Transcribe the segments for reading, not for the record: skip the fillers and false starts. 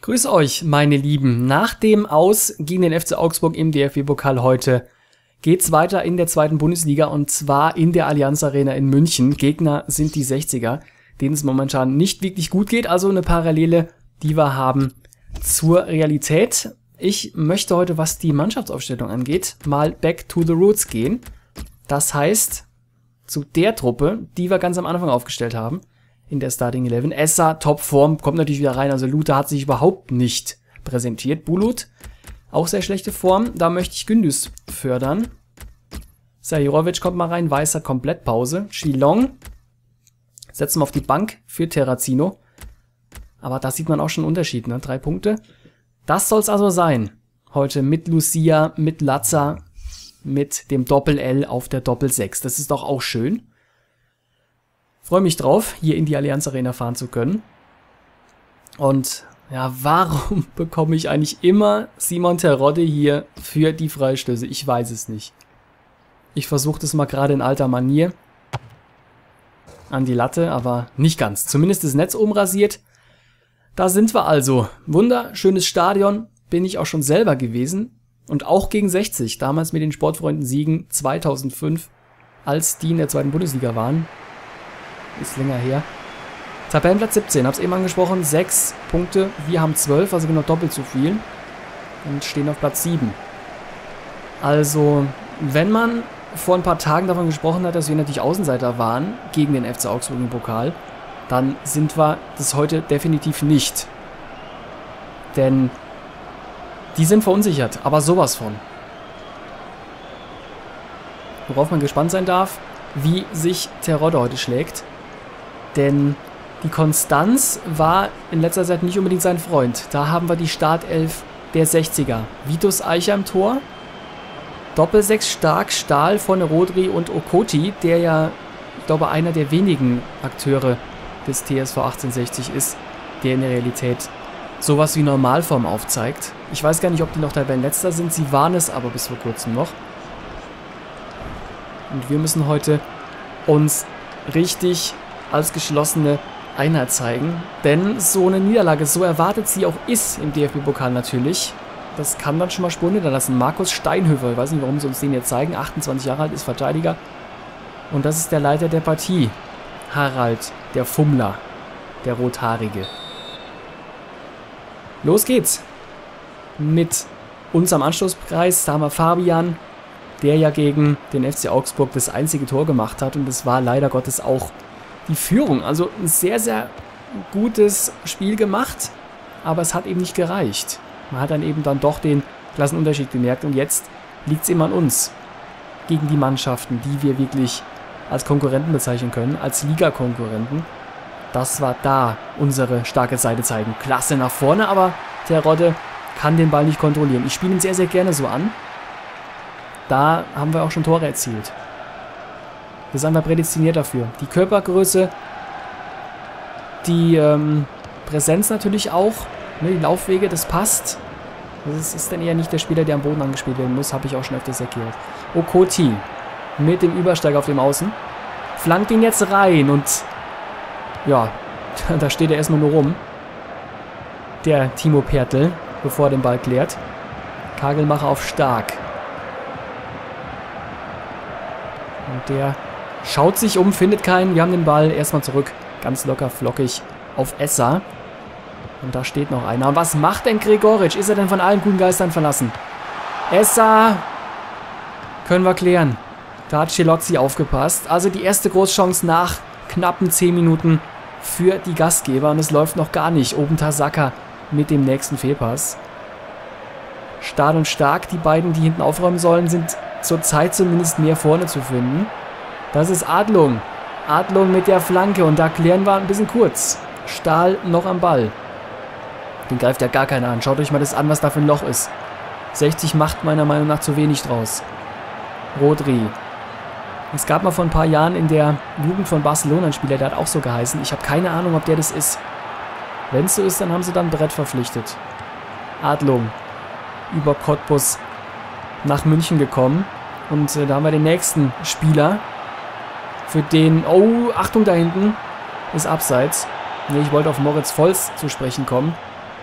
Grüß euch, meine Lieben. Nach dem Aus gegen den FC Augsburg im DFB-Pokal heute geht's weiter in der zweiten Bundesliga und zwar in der Allianz Arena in München. Gegner sind die 60er, denen es momentan nicht wirklich gut geht, also eine Parallele, die wir haben zur Realität. Ich möchte heute, was die Mannschaftsaufstellung angeht, mal back to the roots gehen. Das heißt, zu der Truppe, die wir ganz am Anfang aufgestellt haben, in der Starting 11. Essa, Topform, kommt natürlich wieder rein. Also Lute hat sich überhaupt nicht präsentiert. Bulut, auch sehr schlechte Form. Da möchte ich Gündüz fördern. Sahirovic kommt mal rein. Weißer, Komplettpause. Chilong setzen wir auf die Bank für Terrazino. Aber da sieht man auch schon einen Unterschied, ne? 3 Punkte. Das soll es also sein. Heute mit Lucia, mit Latza, mit dem Doppel-L auf der Doppel-6. Das ist doch auch schön. Freue mich drauf, hier in die Allianz Arena fahren zu können. Und ja, warum bekomme ich eigentlich immer Simon Terodde hier für die Freistöße? Ich weiß es nicht. Ich versuche das mal gerade in alter Manier an die Latte, aber nicht ganz. Zumindest das Netz umrasiert. Da sind wir also. Wunderschönes Stadion, bin ich auch schon selber gewesen. Und auch gegen 60, damals mit den Sportfreunden Siegen 2005, als die in der zweiten Bundesliga waren. Ist länger her. Tabellenplatz 17, hab's eben angesprochen, 6 Punkte, wir haben 12, also genau doppelt so viel. Und stehen auf Platz 7. Also, wenn man vor ein paar Tagen davon gesprochen hat, dass wir natürlich Außenseiter waren gegen den FC Augsburg im Pokal, dann sind wir das heute definitiv nicht. Denn die sind verunsichert, aber sowas von. Worauf man gespannt sein darf, wie sich Terodde heute schlägt. Denn die Konstanz war in letzter Zeit nicht unbedingt sein Freund. Da haben wir die Startelf der 60er. Vitus Eicher im Tor. Doppel-6 stark, Stahl, vorne Rodri und Okoti, der ja, ich glaube, einer der wenigen Akteure des TSV 1860 ist, der in der Realität sowas wie Normalform aufzeigt. Ich weiß gar nicht, ob die noch Tabellenletzter sind. Sie waren es aber bis vor kurzem noch. Und wir müssen heute uns richtig als geschlossene Einheit zeigen. Denn so eine Niederlage, so erwartet sie auch ist im DFB-Pokal natürlich, das kann dann schon mal Spuren hinterlassen. Markus Steinhöfer, ich weiß nicht, warum sie uns den jetzt zeigen, 28 Jahre alt, ist Verteidiger. Und das ist der Leiter der Partie, Harald, der Fummler, der Rothaarige. Los geht's mit unserem Anstoßpreis. Da haben wir Fabian, der ja gegen den FC Augsburg das einzige Tor gemacht hat. Und das war leider Gottes auch die Führung. Also ein sehr, sehr gutes Spiel gemacht, aber es hat eben nicht gereicht. Man hat dann eben dann doch den Klassenunterschied gemerkt und jetzt liegt es eben an uns gegen die Mannschaften, die wir wirklich als Konkurrenten bezeichnen können, als Liga-Konkurrenten. Das war da unsere starke Seite zeigen. Klasse nach vorne, aber Terodde kann den Ball nicht kontrollieren. Ich spiele ihn sehr, sehr gerne so an. Da haben wir auch schon Tore erzielt. Wir sind einfach prädestiniert dafür. Die Körpergröße, die Präsenz natürlich auch, ne, die Laufwege, das passt. Das ist dann eher nicht der Spieler, der am Boden angespielt werden muss, habe ich auch schon öfters erklärt. Okoti mit dem Übersteiger auf dem Außen. Flankt ihn jetzt rein und ja, da steht er erstmal nur rum. Der Timo Pertl, bevor er den Ball klärt. Kagelmacher auf Stark. Und der schaut sich um, findet keinen. Wir haben den Ball erstmal zurück. Ganz locker, flockig auf Essa. Und da steht noch einer. Und was macht denn Gregoritsch? Ist er denn von allen guten Geistern verlassen? Essa! Können wir klären. Da hat Schelozzi aufgepasst. Also die erste Großchance nach knappen 10 Minuten für die Gastgeber. Und es läuft noch gar nicht. Oben Tasaka mit dem nächsten Fehlpass. Stahl und Stark, die beiden, die hinten aufräumen sollen, sind zurzeit zumindest mehr vorne zu finden. Das ist Adlung. Adlung mit der Flanke und da klären wir ein bisschen kurz. Stahl noch am Ball. Den greift ja gar keiner an. Schaut euch mal das an, was da für ein Loch ist. 60 macht meiner Meinung nach zu wenig draus. Rodri. Es gab mal vor ein paar Jahren in der Jugend von Barcelona einen Spieler, der hat auch so geheißen. Ich habe keine Ahnung, ob der das ist. Wenn es so ist, dann haben sie dann Brett verpflichtet. Adlung. Über Cottbus nach München gekommen. Und da haben wir den nächsten Spieler. Für den... Oh, Achtung da hinten. Ist abseits. Ne, ich wollte auf Moritz Volz zu sprechen kommen.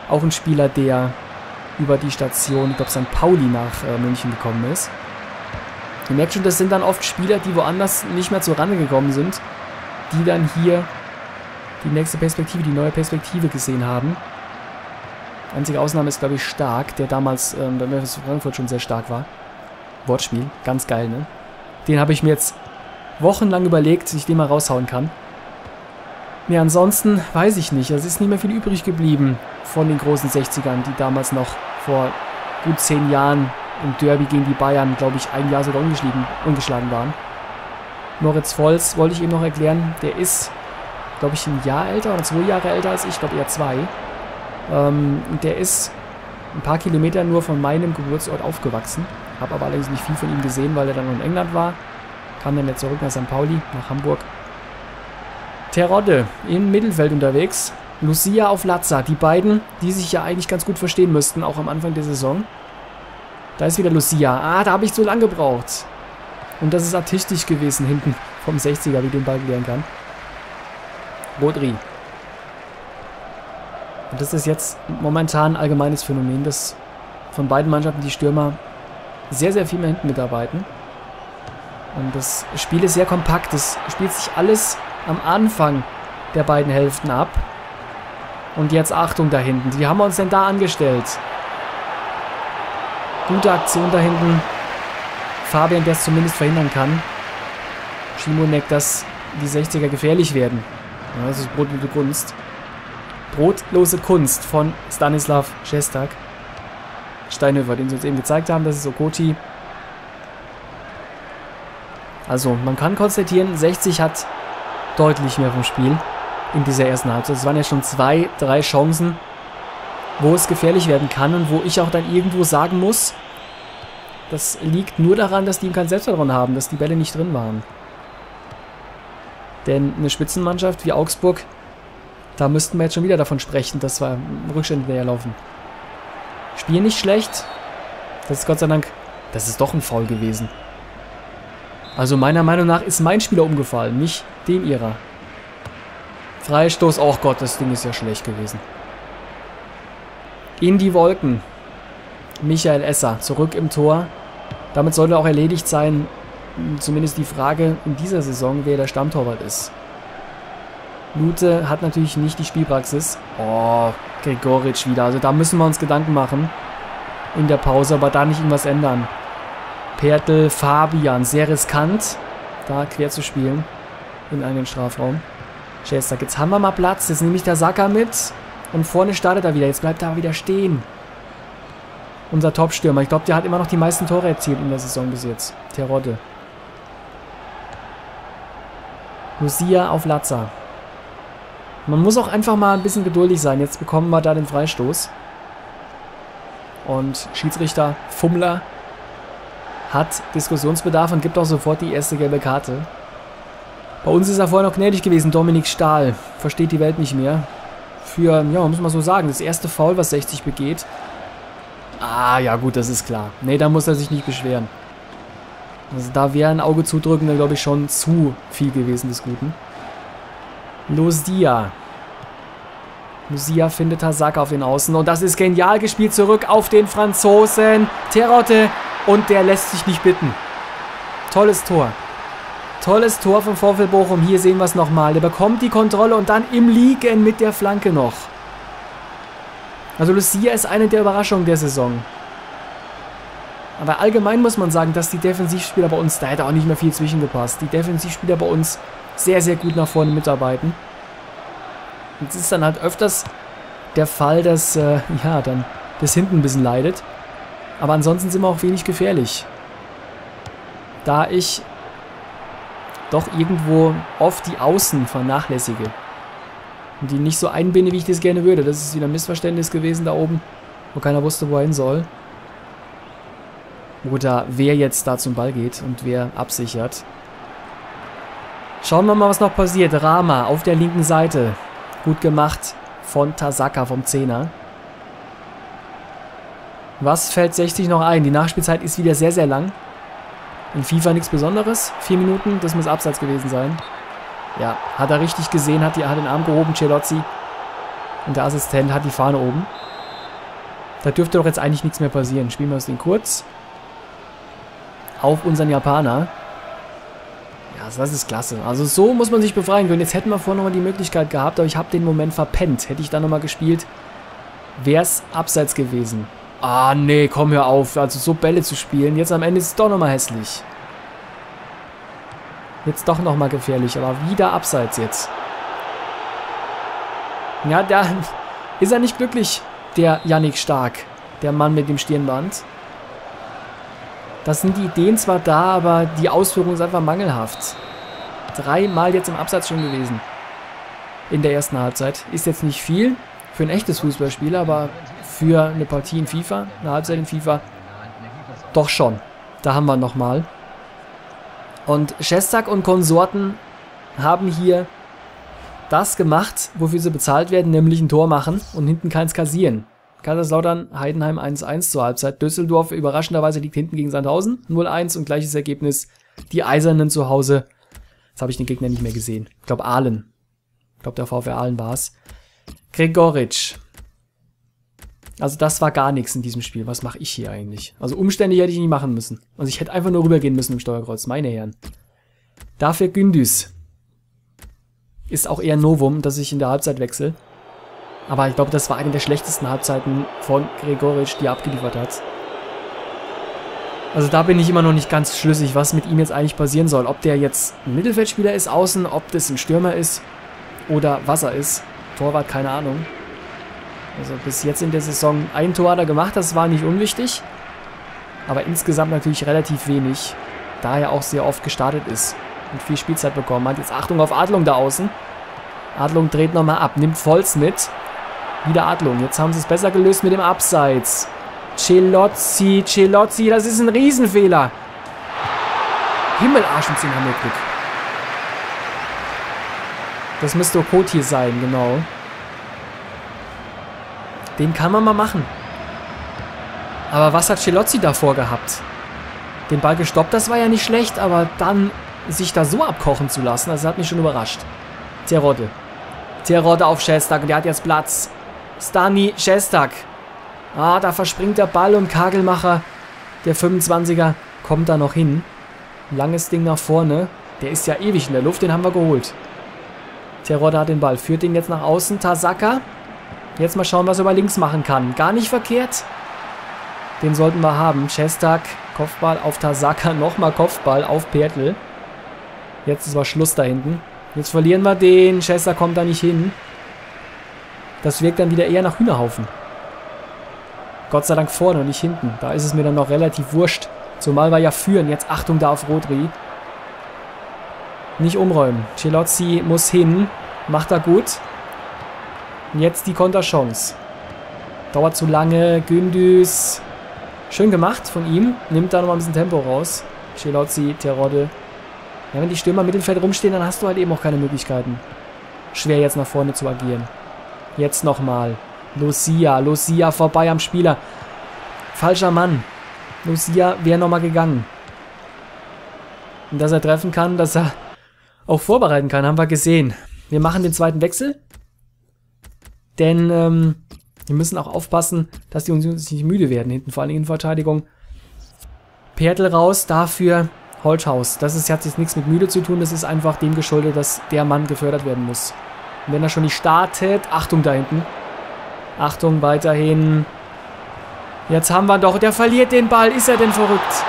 Auch ein Spieler, der über die Station, ich glaube St. Pauli nach München gekommen ist. Ihr merkt schon, das sind dann oft Spieler, die woanders nicht mehr zur Rande gekommen sind, die dann hier die nächste Perspektive, die neue Perspektive gesehen haben. Einzige Ausnahme ist, glaube ich, Stark, der damals beim FSV Frankfurt schon sehr stark war. Wortspiel, ganz geil, ne? Den habe ich mir jetzt wochenlang überlegt, dass ich den mal raushauen kann. Ja, ansonsten weiß ich nicht. Es ist nicht mehr viel übrig geblieben von den großen 60ern, die damals noch vor gut 10 Jahren im Derby gegen die Bayern, glaube ich, ein Jahr sogar ungeschlagen waren. Moritz Volz wollte ich eben noch erklären. Der ist, glaube ich, ein Jahr älter oder 2 Jahre älter als ich. Ich glaube eher 2. Der ist ein paar Kilometer nur von meinem Geburtsort aufgewachsen. Habe aber allerdings nicht viel von ihm gesehen, weil er dann noch in England war. Kam dann jetzt zurück nach St. Pauli, nach Hamburg. Terodde im Mittelfeld unterwegs. Lucia auf Latza. Die beiden, die sich ja eigentlich ganz gut verstehen müssten, auch am Anfang der Saison. Da ist wieder Lucia. Ah, da habe ich zu lang gebraucht. Und das ist artistisch gewesen hinten vom 60er, wie den Ball klären kann. Rodri. Und das ist jetzt momentan ein allgemeines Phänomen, dass von beiden Mannschaften die Stürmer sehr, sehr viel mehr hinten mitarbeiten. Und das Spiel ist sehr kompakt. Es spielt sich alles am Anfang der beiden Hälften ab. Und jetzt Achtung da hinten. Wie haben wir uns denn da angestellt? Gute Aktion da hinten. Fabian, der es zumindest verhindern kann. Schimonek, dass die 60er gefährlich werden. Ja, das ist brotlose Kunst. Brotlose Kunst von Stanislav Šestak. Steinhöfer, den sie uns eben gezeigt haben. Das ist Okoti. Also, man kann konstatieren, 60 hat deutlich mehr vom Spiel in dieser ersten Halbzeit. Es waren ja schon 2, 3 Chancen, wo es gefährlich werden kann und wo ich auch dann irgendwo sagen muss, das liegt nur daran, dass die kein Selbstvertrauen haben, dass die Bälle nicht drin waren. Denn eine Spitzenmannschaft wie Augsburg, da müssten wir jetzt schon wieder davon sprechen, dass wir Rückstände hinterherlaufen. Spiel nicht schlecht. Das ist Gott sei Dank, das ist doch ein Foul gewesen. Also meiner Meinung nach ist mein Spieler umgefallen, nicht dem ihrer. Freistoß, oh Gott, das Ding ist ja schlecht gewesen. In die Wolken. Michael Esser zurück im Tor. Damit sollte auch erledigt sein, zumindest die Frage in dieser Saison, wer der Stammtorwart ist. Lute hat natürlich nicht die Spielpraxis. Oh, Gregoritsch wieder. Also da müssen wir uns Gedanken machen in der Pause, aber da nicht irgendwas ändern. Pertl, Fabian, sehr riskant, da quer zu spielen in einen Strafraum. Šestak, jetzt haben wir mal Platz, jetzt nehme ich der Saka mit und vorne startet er wieder, jetzt bleibt er wieder stehen. Unser Top-Stürmer, ich glaube, der hat immer noch die meisten Tore erzielt in der Saison bis jetzt. Terodde. Lucia auf Latza. Man muss auch einfach mal ein bisschen geduldig sein, jetzt bekommen wir da den Freistoß. Und Schiedsrichter Fummler hat Diskussionsbedarf und gibt auch sofort die erste gelbe Karte. Bei uns ist er vorher noch gnädig gewesen, Dominik Stahl. Versteht die Welt nicht mehr. Für, ja, muss man so sagen, das erste Foul, was 60 begeht. Ah, ja gut, das ist klar. Nee, da muss er sich nicht beschweren. Also da wäre ein Auge zudrücken, dann glaube ich schon zu viel gewesen des Guten. Lucia. Lucia findet Saka auf den Außen und das ist genial gespielt zurück auf den Franzosen. Terodde. Und der lässt sich nicht bitten. Tolles Tor. Tolles Tor vom VfL Bochum. Hier sehen wir es nochmal. Der bekommt die Kontrolle und dann im Liegen mit der Flanke noch. Also Lucia ist eine der Überraschungen der Saison. Aber allgemein muss man sagen, dass die Defensivspieler bei uns, da hätte auch nicht mehr viel zwischengepasst. Die Defensivspieler bei uns sehr, sehr gut nach vorne mitarbeiten. Und es ist dann halt öfters der Fall, dass, ja, dann das hinten ein bisschen leidet. Aber ansonsten sind wir auch wenig gefährlich. Da ich doch irgendwo oft die Außen vernachlässige. Und die nicht so einbinde, wie ich das gerne würde. Das ist wieder ein Missverständnis gewesen da oben, wo keiner wusste, wo er hin soll. Oder wer jetzt da zum Ball geht und wer absichert. Schauen wir mal, was noch passiert. Rama auf der linken Seite. Gut gemacht von Saka vom 10er. Was fällt 60 noch ein? Die Nachspielzeit ist wieder sehr, sehr lang. In FIFA nichts Besonderes. 4 Minuten, das muss abseits gewesen sein. Ja, hat er richtig gesehen, hat den Arm gehoben, Celozzi. Und der Assistent hat die Fahne oben. Da dürfte doch jetzt eigentlich nichts mehr passieren. Spielen wir das Ding kurz. Auf unseren Japaner. Ja, das ist klasse. Also so muss man sich befreien können. Jetzt hätten wir vorhin nochmal die Möglichkeit gehabt, aber ich habe den Moment verpennt. Hätte ich da nochmal gespielt, wäre es abseits gewesen. Ah, nee, komm, hör auf. Also so Bälle zu spielen. Jetzt am Ende ist es doch nochmal hässlich. Jetzt doch nochmal gefährlich, aber wieder abseits jetzt. Ja, da ist er nicht glücklich, der Yannick Stark. Der Mann mit dem Stirnband. Das sind die Ideen zwar da, aber die Ausführung ist einfach mangelhaft. 3-mal jetzt im Abseits schon gewesen. In der ersten Halbzeit. Ist jetzt nicht viel für ein echtes Fußballspiel, aber für eine Partie in FIFA, eine Halbzeit in FIFA, doch schon. Da haben wir nochmal. Und Šestak und Konsorten haben hier das gemacht, wofür sie bezahlt werden, nämlich ein Tor machen und hinten keins kassieren. Kaiserslautern, Heidenheim 1-1 zur Halbzeit. Düsseldorf überraschenderweise liegt hinten gegen Sandhausen 0-1 und gleiches Ergebnis. Die Eisernen zu Hause. Jetzt habe ich den Gegner nicht mehr gesehen. Ich glaube Aalen. Ich glaube der VfR Aalen war es. Gregoritsch. Also das war gar nichts in diesem Spiel. Was mache ich hier eigentlich? Also umständlich hätte ich nicht machen müssen. Also ich hätte einfach nur rübergehen müssen im Steuerkreuz. Meine Herren. Dafür Gündüz. Ist auch eher ein Novum, dass ich in der Halbzeit wechsle. Aber ich glaube, das war eine der schlechtesten Halbzeiten von Gregoritsch, die er abgeliefert hat. Also da bin ich immer noch nicht ganz schlüssig, was mit ihm jetzt eigentlich passieren soll. Ob der jetzt ein Mittelfeldspieler ist außen, ob das ein Stürmer ist oder was er ist. Torwart, keine Ahnung. Also bis jetzt in der Saison ein Tor hat er gemacht, das war nicht unwichtig. Aber insgesamt natürlich relativ wenig, da er auch sehr oft gestartet ist und viel Spielzeit bekommen hat. Jetzt Achtung auf Adlung da außen. Adlung dreht nochmal ab, nimmt Volz mit. Wieder Adlung. Jetzt haben sie es besser gelöst mit dem Abseits. Celozzi, das ist ein Riesenfehler. Himmelarsch und 10 haben wir Glück. Das müsste Okoti sein, genau. Den kann man mal machen. Aber was hat Celozzi davor gehabt? Den Ball gestoppt, das war ja nicht schlecht, aber dann sich da so abkochen zu lassen, das hat mich schon überrascht. Terodde auf Šestak und der hat jetzt Platz. Stani Šestak. Ah, da verspringt der Ball und Kagelmacher, der 25er, kommt da noch hin. Langes Ding nach vorne. Der ist ja ewig in der Luft, den haben wir geholt. Terodde hat den Ball, führt ihn jetzt nach außen. Tasaka. Jetzt mal schauen, was er über links machen kann. Gar nicht verkehrt. Den sollten wir haben. Šestak, Kopfball auf Tasaka, nochmal Kopfball auf Pertl. Jetzt ist aber Schluss da hinten. Jetzt verlieren wir den. Šestak kommt da nicht hin. Das wirkt dann wieder eher nach Hühnerhaufen. Gott sei Dank vorne und nicht hinten. Da ist es mir dann noch relativ wurscht. Zumal wir ja führen. Jetzt Achtung da auf Rodri. Nicht umräumen. Celozzi muss hin. Macht er gut. Und jetzt die Konterchance. Dauert zu lange. Gündüz. Schön gemacht von ihm. Nimmt da nochmal ein bisschen Tempo raus. Celozzi, Terodde. Ja, wenn die Stürmer im Mittelfeld rumstehen, dann hast du halt eben auch keine Möglichkeiten. Schwer jetzt nach vorne zu agieren. Jetzt nochmal. Lucia vorbei am Spieler. Falscher Mann. Lucia wäre nochmal gegangen. Und dass er treffen kann, dass er auch vorbereiten kann, haben wir gesehen. Wir machen den zweiten Wechsel. Denn wir müssen auch aufpassen, dass die uns nicht müde werden hinten, vor allem in Verteidigung. Pertl raus, dafür Holthaus. Das hat jetzt nichts mit müde zu tun, das ist einfach dem geschuldet, dass der Mann gefördert werden muss. Und wenn er schon nicht startet, Achtung da hinten. Achtung, weiterhin. Jetzt haben wir doch, der verliert den Ball. Ist er denn verrückt?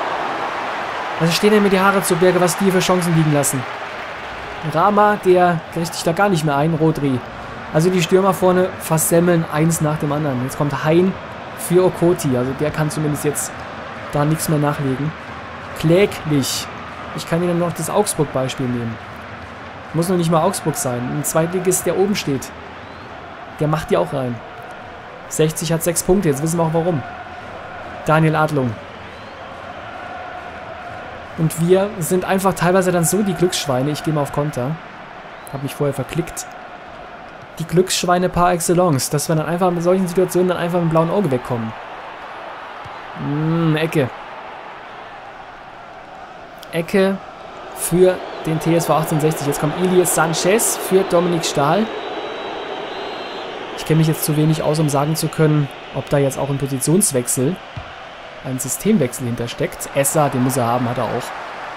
Also stehen denn mir die Haare zu Berge, was die für Chancen liegen lassen. Rama, der kriegt sich da gar nicht mehr ein. Rodri. Also die Stürmer vorne versemmeln eins nach dem anderen. Jetzt kommt Hein für Okoti. Also der kann zumindest jetzt da nichts mehr nachlegen. Kläglich. Ich kann Ihnen noch das Augsburg-Beispiel nehmen. Muss noch nicht mal Augsburg sein. Ein Zweitligist, der oben steht. Der macht die auch rein. 60 hat 6 Punkte. Jetzt wissen wir auch warum. Daniel Adlung. Und wir sind einfach teilweise dann so die Glücksschweine. Ich gehe mal auf Konter. Habe mich vorher verklickt. Die Glücksschweine par excellence. Dass wir dann einfach mit solchen Situationen dann einfach mit dem blauen Auge wegkommen. Ecke. Ecke für den TSV 1860. Jetzt kommt Ilias Sanchez für Dominik Stahl. Ich kenne mich jetzt zu wenig aus, um sagen zu können, ob da jetzt auch ein Positionswechsel, ein Systemwechsel hintersteckt. Esser, den muss er haben, hat er auch.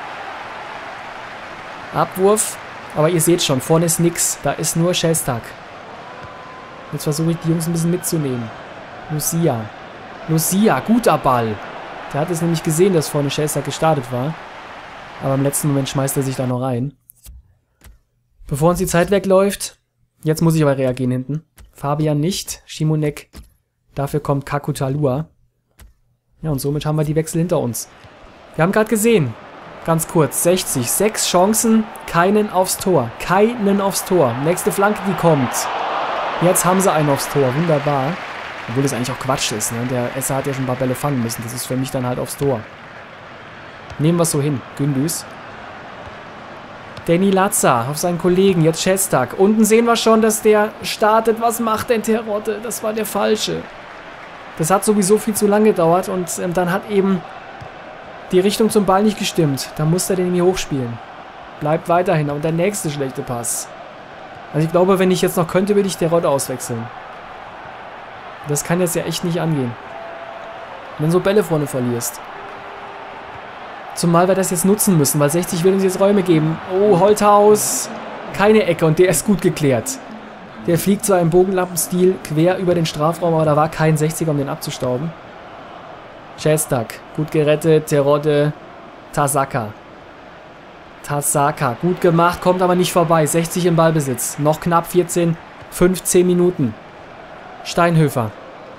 Abwurf, aber ihr seht schon, vorne ist nix, da ist nur Šestak. Jetzt versuche ich die Jungs ein bisschen mitzunehmen. Lucia. Lucia, guter Ball. Der hat es nämlich gesehen, dass vorne Šestak gestartet war. Aber im letzten Moment schmeißt er sich da noch rein. Bevor uns die Zeit wegläuft, jetzt muss ich aber reagieren hinten. Fabian nicht, Šimonek. Dafür kommt Kakutalua. Ja, und somit haben wir die Wechsel hinter uns. Wir haben gerade gesehen, ganz kurz, 60, 6 Chancen, keinen aufs Tor. Keinen aufs Tor. Nächste Flanke, die kommt. Jetzt haben sie einen aufs Tor, wunderbar. Obwohl das eigentlich auch Quatsch ist, ne? Der Esser hat ja schon ein paar Bälle fangen müssen. Das ist für mich dann halt aufs Tor. Nehmen wir es so hin. Gündüz. Danny Latza auf seinen Kollegen. Jetzt Šestak. Unten sehen wir schon, dass der startet. Was macht denn Terodde? Das war der Falsche. Das hat sowieso viel zu lange gedauert. Und dann hat eben die Richtung zum Ball nicht gestimmt. Da muss er den irgendwie hochspielen. Bleibt weiterhin. Und der nächste schlechte Pass. Also ich glaube, wenn ich jetzt noch könnte, würde ich Terodde auswechseln. Das kann jetzt ja echt nicht angehen. Wenn du so Bälle vorne verlierst. Zumal wir das jetzt nutzen müssen, weil 60 will uns jetzt Räume geben. Oh, Holthaus. Keine Ecke und der ist gut geklärt. Der fliegt zwar im Bogenlappenstil quer über den Strafraum, aber da war kein 60er, um den abzustauben. Šestak, gut gerettet. Terodde, Tasaka. Tasaka, gut gemacht, kommt aber nicht vorbei. 60 im Ballbesitz. Noch knapp 14, 15 Minuten. Steinhöfer.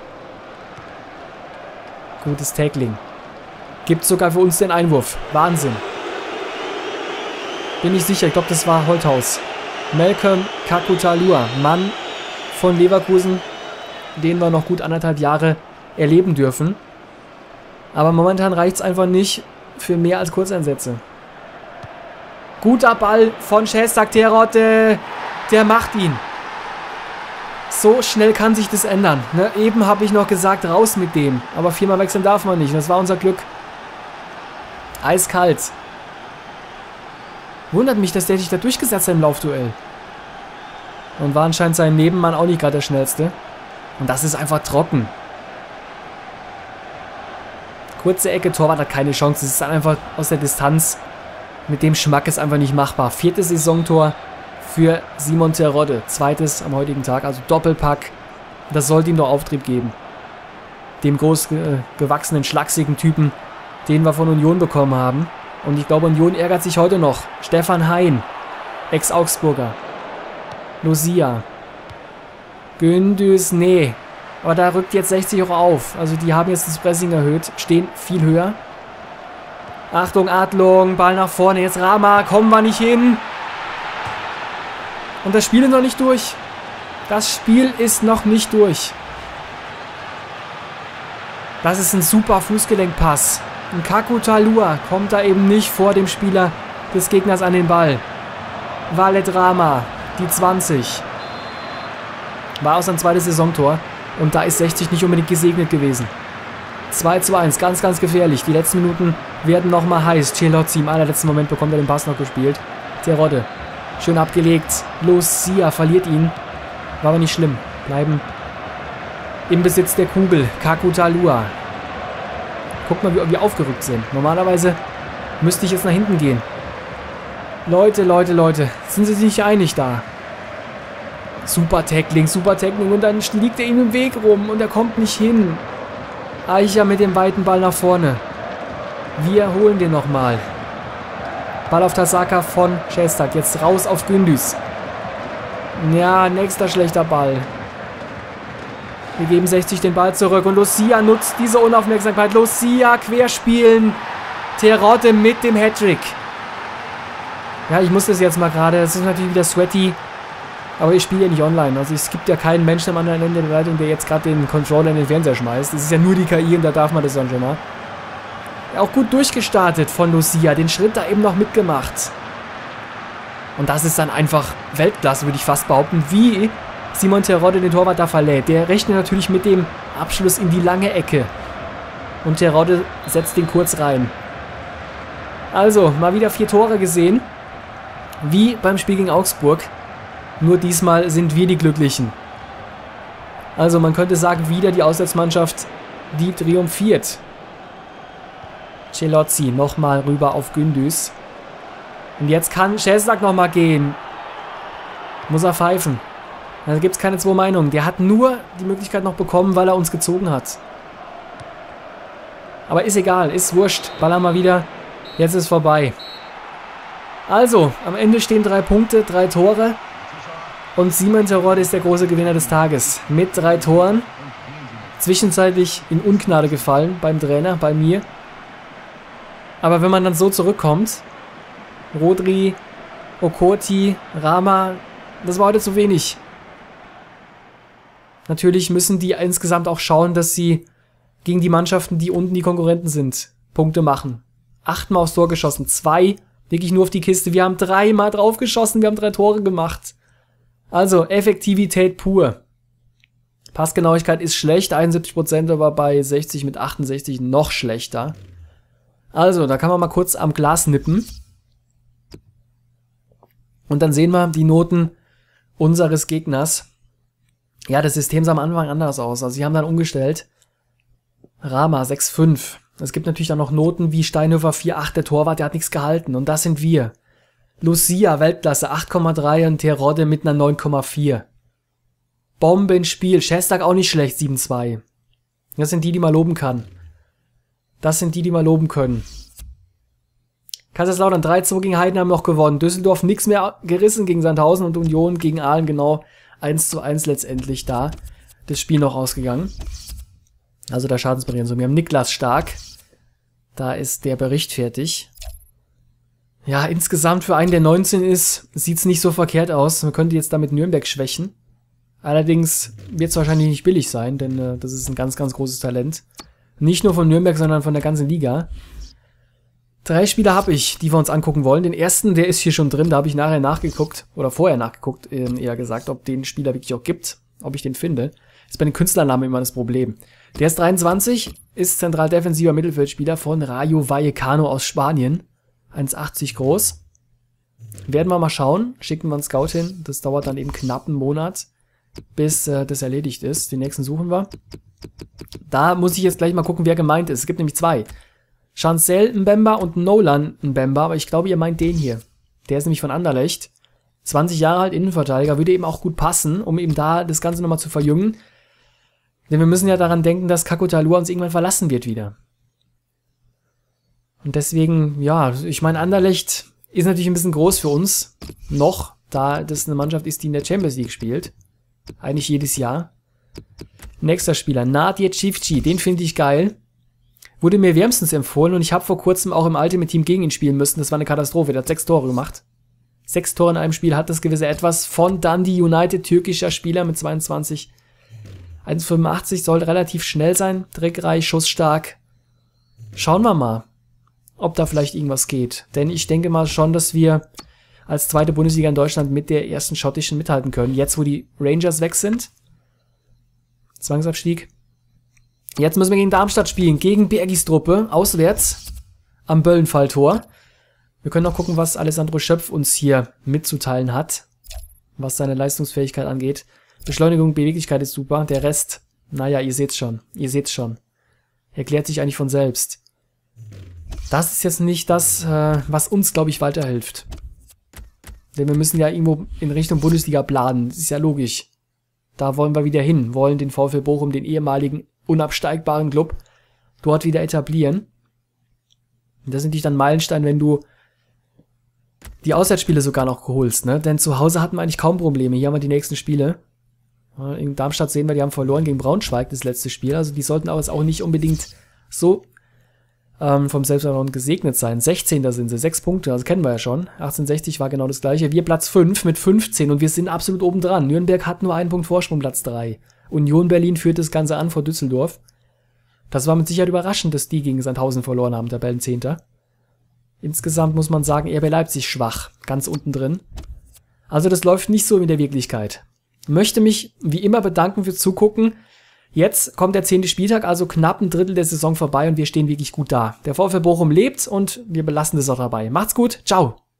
Gutes Tackling. Gibt sogar für uns den Einwurf. Wahnsinn. Bin ich sicher, ich glaube, das war Holthaus. Malcolm Kakutalua, Mann von Leverkusen, den wir noch gut 1,5 Jahre erleben dürfen. Aber momentan reicht es einfach nicht für mehr als Kurzeinsätze. Guter Ball von Šestak, Terodde. Der macht ihn. So schnell kann sich das ändern. Ne? Eben habe ich noch gesagt, raus mit dem. Aber 4-mal wechseln darf man nicht. Das war unser Glück. Eiskalt. Wundert mich, dass der sich da durchgesetzt hat im Laufduell. Und war anscheinend sein Nebenmann auch nicht gerade der schnellste. Und das ist einfach trocken. Kurze Ecke, Torwart hat keine Chance. Das ist dann einfach aus der Distanz. Mit dem Schmack ist einfach nicht machbar. 4. Saisontor für Simon Terodde. 2. am heutigen Tag, also Doppelpack. Das sollte ihm doch Auftrieb geben. Dem groß gewachsenen, schlachsigen Typen, den wir von Union bekommen haben. Und ich glaube, Union ärgert sich heute noch. Stefan Hein, Ex-Augsburger. Lucia. Gündüz, nee. Aber da rückt jetzt 60 auch auf. Also die haben jetzt das Pressing erhöht, stehen viel höher. Achtung, Adlung, Ball nach vorne. Jetzt Rama, kommen wir nicht hin. Und das Spiel ist noch nicht durch. Das Spiel ist noch nicht durch. Das ist ein super Fußgelenkpass. Und Kakutalua kommt da eben nicht vor dem Spieler des Gegners an den Ball. Walid Rama, die 20. War auch sein 2. Saisontor. Und da ist 60 nicht unbedingt gesegnet gewesen. 2:1, ganz, ganz gefährlich. Die letzten Minuten werden nochmal heiß. Celozzi im allerletzten Moment bekommt er den Pass noch gespielt. Terodde, schön abgelegt. Lucia verliert ihn. War aber nicht schlimm. Bleiben im Besitz der Kugel. Kakutalua. Guck mal, wie wir aufgerückt sind. Normalerweise müsste ich jetzt nach hinten gehen. Leute, Leute, Leute. Sind sie sich nicht einig da? Super Tackling und dann liegt er ihm im Weg rum und er kommt nicht hin. Eicher mit dem weiten Ball nach vorne. Wir holen den nochmal. Ball auf Tasaka von Šestak. Jetzt raus auf Gündüz. Ja, nächster schlechter Ball. Wir geben 60 den Ball zurück und Lucia nutzt diese Unaufmerksamkeit. Lucia querspielen. Terodde mit dem Hattrick. Ja, ich muss das jetzt mal gerade. Das ist natürlich wieder sweaty. Aber ich spiele ja nicht online. Also es gibt ja keinen Menschen am anderen Ende der Leitung, der jetzt gerade den Controller in den Fernseher schmeißt. Das ist ja nur die KI und da darf man das dann schon mal. Ja, auch gut durchgestartet von Lucia. Den Schritt da eben noch mitgemacht. Und das ist dann einfach Weltklasse, würde ich fast behaupten, wie Simon Terodde den Torwart da verlädt. Der rechnet natürlich mit dem Abschluss in die lange Ecke. Und Terodde setzt den kurz rein. Also, mal wieder 4 Tore gesehen. Wie beim Spiel gegen Augsburg. Nur diesmal sind wir die Glücklichen. Also man könnte sagen, wieder die Auswärtsmannschaft, die triumphiert. Celozzi nochmal rüber auf Gündüz. Und jetzt kann Czeslack nochmal gehen. Muss er pfeifen. Da gibt es keine zwei Meinungen. Der hat nur die Möglichkeit noch bekommen, weil er uns gezogen hat. Aber ist egal, ist wurscht. Ballern mal wieder. Jetzt ist vorbei. Also, am Ende stehen 3 Punkte, 3 Tore. Und Simon Terodde ist der große Gewinner des Tages. Mit 3 Toren. Zwischenzeitlich in Ungnade gefallen beim Trainer, bei mir. Aber wenn man dann so zurückkommt, Rodri, Okoti, Rama, das war heute zu wenig. Natürlich müssen die insgesamt auch schauen, dass sie gegen die Mannschaften, die unten die Konkurrenten sind, Punkte machen. 8-mal aufs Tor geschossen, 2 wirklich nur auf die Kiste. Wir haben 3-mal drauf geschossen, wir haben 3 Tore gemacht. Also Effektivität pur. Passgenauigkeit ist schlecht, 71%, aber bei 60 mit 68 noch schlechter. Also, da kann man mal kurz am Glas nippen. Und dann sehen wir die Noten unseres Gegners. Ja, das System sah am Anfang anders aus. Also sie haben dann umgestellt. Rama 6,5. Es gibt natürlich dann noch Noten wie Steinhöfer 4,8, der Torwart, der hat nichts gehalten. Und das sind wir. Lucia, Weltklasse 8,3 und Terodde mit einer 9,4. Bombenspiel. Czeslack auch nicht schlecht, 7,2. Das sind die man loben kann. Das sind die man loben können. Kaiserslautern 3-2 gegen Heidenheim noch gewonnen. Düsseldorf nichts mehr gerissen gegen Sandhausen und Union gegen Aalen genau 1:1 letztendlich da. Das Spiel noch ausgegangen. Also der Schadensbericht. Wir haben Niklas Stark. Da ist der Bericht fertig. Ja, insgesamt für einen, der 19 ist, sieht's nicht so verkehrt aus. Man könnte jetzt damit Nürnberg schwächen. Allerdings wird es wahrscheinlich nicht billig sein, denn das ist ein ganz, ganz großes Talent. Nicht nur von Nürnberg, sondern von der ganzen Liga. 3 Spieler habe ich, die wir uns angucken wollen. Den ersten, der ist hier schon drin, da habe ich nachher nachgeguckt, oder vorher nachgeguckt, eher gesagt, ob den Spieler wirklich auch gibt, ob ich den finde. Ist bei den Künstlernamen immer das Problem. Der ist 23, ist zentral defensiver Mittelfeldspieler von Rayo Vallecano aus Spanien. 1,80 groß. Werden wir mal schauen, schicken wir einen Scout hin. Das dauert dann eben knapp einen Monat, bis das erledigt ist. Den nächsten suchen wir. Da muss ich jetzt gleich mal gucken, wer gemeint ist. Es gibt nämlich 2. Chancel Mbemba und Nolan Mbemba, aber ich glaube, ihr meint den hier. Der ist nämlich von Anderlecht. 20 Jahre alt, Innenverteidiger, würde eben auch gut passen, um eben da das Ganze nochmal zu verjüngen. Denn wir müssen ja daran denken, dass Kako Talua uns irgendwann verlassen wird wieder. Und deswegen, ja, ich meine, Anderlecht ist natürlich ein bisschen groß für uns. Noch, da das eine Mannschaft ist, die in der Champions League spielt. Eigentlich jedes Jahr. Nächster Spieler, Nadir Civci, den finde ich geil. Wurde mir wärmstens empfohlen und ich habe vor kurzem auch im Ultimate Team gegen ihn spielen müssen. Das war eine Katastrophe, der hat 6 Tore gemacht. 6 Tore in einem Spiel hat das gewisse Etwas von Dundee United, türkischer Spieler mit 22. 1,85 soll relativ schnell sein, trickreich, schussstark. Schauen wir mal, ob da vielleicht irgendwas geht. Denn ich denke mal schon, dass wir als zweite Bundesliga in Deutschland mit der ersten schottischen mithalten können. Jetzt, wo die Rangers weg sind. Zwangsabstieg. Jetzt müssen wir gegen Darmstadt spielen, gegen Bergis Truppe, auswärts am Böllenfalltor. Wir können noch gucken, was Alessandro Schöpf uns hier mitzuteilen hat, was seine Leistungsfähigkeit angeht. Beschleunigung, Beweglichkeit ist super, der Rest, naja, ihr seht's schon. Erklärt sich eigentlich von selbst. Das ist jetzt nicht das, was uns, glaube ich, weiterhilft. Denn wir müssen ja irgendwo in Richtung Bundesliga planen, das ist ja logisch. Da wollen wir wieder hin, wollen den VfL Bochum, den ehemaligen unabsteigbaren Club, dort wieder etablieren. Und das sind natürlich dann Meilensteine, wenn du die Auswärtsspiele sogar noch holst, ne? Denn zu Hause hatten wir eigentlich kaum Probleme. Hier haben wir die nächsten Spiele. In Darmstadt sehen wir, die haben verloren gegen Braunschweig, das letzte Spiel. Also die sollten aber jetzt auch nicht unbedingt so vom Selbstvertrauen gesegnet sein. 16. sind sie, 6 Punkte, also kennen wir ja schon. 1860 war genau das gleiche. Wir Platz 5 mit 15 und wir sind absolut oben dran. Nürnberg hat nur einen Punkt Vorsprung, Platz 3. Union Berlin führt das Ganze an vor Düsseldorf. Das war mit Sicherheit überraschend, dass die gegen Sandhausen verloren haben, Tabellenzehnter. Insgesamt muss man sagen, RB Leipzig schwach, ganz unten drin. Also das läuft nicht so in der Wirklichkeit. Möchte mich wie immer bedanken fürs Zugucken. Jetzt kommt der 10. Spieltag, also knapp ein Drittel der Saison vorbei und wir stehen wirklich gut da. Der VfL Bochum lebt und wir belassen das auch dabei. Macht's gut, ciao!